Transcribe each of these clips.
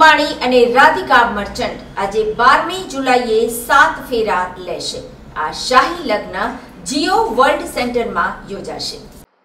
અંબાણી અને રાધિકા મર્ચન્ટ આજે 12મી જુલાઈએ 7 ફેરા લેશે। આ શાહી લગ્ન જીઓ વર્લ્ડ સેન્ટરમાં યોજાશે।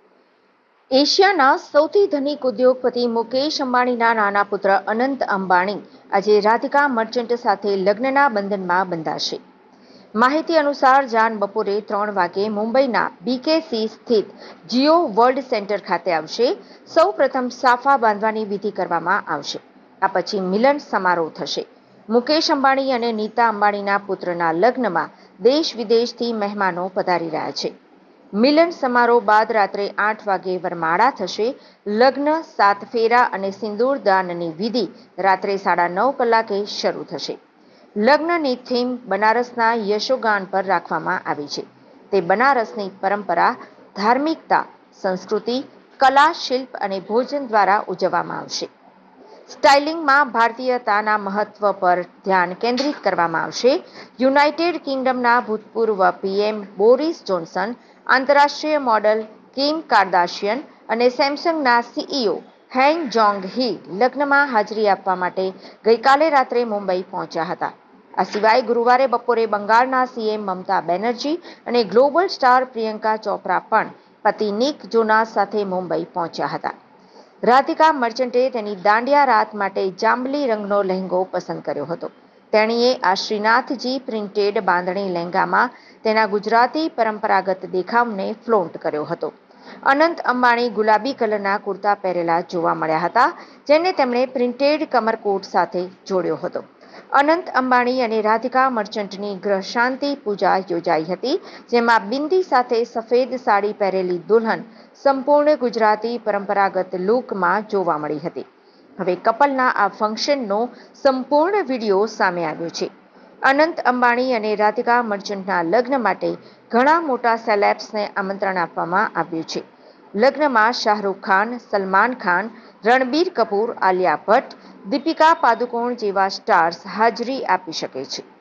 એશિયાના સૌથી ધનિક ઉદ્યોગપતિ મુકેશ અંબાણીના નાના પુત્ર અનંત અંબાણી આજે રાધિકા મર્ચન્ટ સાથે લગ્નના બંધનમાં બંધાશે। માહિતી અનુસાર જાન બપોરે 3 વાગે મુંબઈના BKC સ્થિત જીઓ વર્લ્ડ સેન્ટર ખાતે આવશે। સૌ પ્રથમ સાફા બાંધવાની વિધિ કરવામાં આવશે। આ પછી મિલન સમારોહ થશે। મુકેશ અંબાણી અને નીતા અંબાણીના પુત્રના લગ્નમાં દેશ વિદેશથી મહેમાનો પધારી રહ્યા છે। મિલન સમારોહ બાદ રાત્રે 8 વાગે વરમાળા થશે। લગ્ન 7 ફેરા અને સિંદૂર દાનની વિધિ રાત્રે 9:30 કલાકે શરૂ થશે। લગ્નની થીમ બનારસના યશોગાન પર રાખવામાં આવી છે। તે બનારસની પરંપરા, ધાર્મિકતા, સંસ્કૃતિ, કલા, શિલ્પ અને ભોજન દ્વારા ઉજવવામાં આવશે। સ્ટાઇલિંગમાં ભારતીયતાના મહત્વ પર ધ્યાન કેન્દ્રિત કરવામાં આવશે। યુનાઇટેડ કિંગડમના ભૂતપૂર્વ PM બોરિસ જોન્સન, આંતરરાષ્ટ્રીય મોડલ કિમ કાર્દાશિયન અને સેમસંગના CEO હેંગ જોંગ હી લગ્નમાં હાજરી આપવા માટે ગઈકાલે રાત્રે મુંબઈ પહોંચ્યા હતા। આ સિવાય ગુરુવારે બપોરે બંગાળના CM મમતા બેનર્જી અને ગ્લોબલ સ્ટાર પ્રિયંકા ચોપરા પણ પતિ નિક જોનાસ સાથે મુંબઈ પહોંચ્યા હતા। રાધિકા મર્ચન્ટે તેની દાંડિયા રાત માટે જાંબલી રંગનો લહેંગો પસંદ કર્યો હતો। તેણીએ આ શ્રીનાથજી પ્રિન્ટેડ બાંધણી લહેંગામાં તેના ગુજરાતી પરંપરાગત દેખાવને ફ્લોન્ટ કર્યો હતો। અનંત અંબાણી ગુલાબી કલરના કુર્તા પહેરેલા જોવા મળ્યા હતા, જેને તેમણે પ્રિન્ટેડ કમરકોટ સાથે જોડ્યો હતો। અનંત અંબાણી અને રાધિકા મર્ચન્ટની ગ્રહ શાંતિ પૂજા યોજાઈ હતી, જેમાં બિંદી સાથે સફેદ સાડી પહેરેલી દુલ્હન સંપૂર્ણ ગુજરાતી પરંપરાગત લુકમાં જોવા મળી હતી। હવે કપલના આ ફંક્શનનો સંપૂર્ણ વિડીયો સામે આવ્યો છે। અનંત અંબાણી અને રાધિકા મર્ચન્ટના લગ્ન માટે ઘણા મોટા સેલેબ્સને આમંત્રણ આપવામાં આવ્યું છે। લગ્નમાં શાહરૂખ ખાન, સલમાન ખાન, રણબીર કપૂર, આલિયા ભટ્ટ, દીપિકા પાદુકોણ જેવા સ્ટાર્સ હાજરી આપી શકે છે।